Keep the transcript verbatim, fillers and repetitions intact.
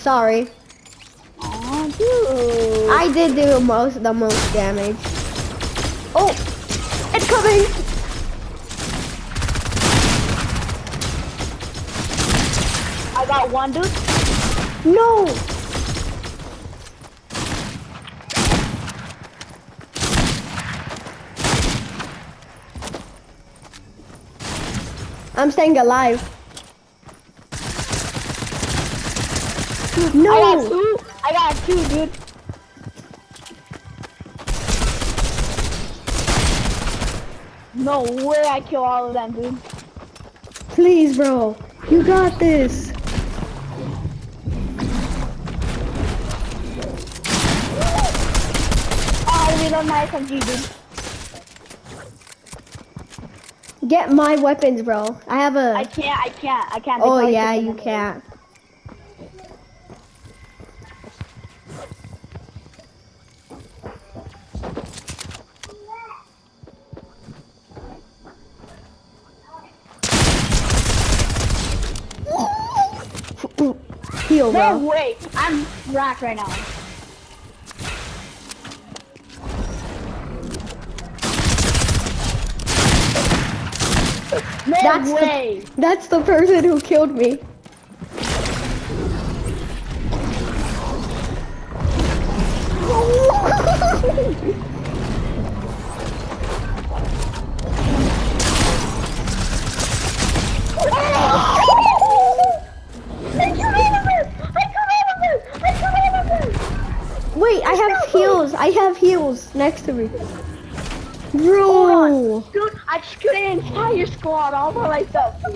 Sorry. Oh, dude. I did do most the most damage. Oh, it's coming. I got one, dude. No. I'm staying alive. No. I got two. I got two, dude. No way I kill all of them, dude. Please, bro. You got this. Oh, I reload my S M G, dude. Get my weapons, bro. I have a... I can't, I can't, I can't. Oh, They yeah, probably you took them can't. Heal, away. bro. No way. I'm racked right now. No That's way. The, that's the person who killed me. Wait, I have heals. I have heals next to me. Bro. Dude, I just killed an entire squad all by myself.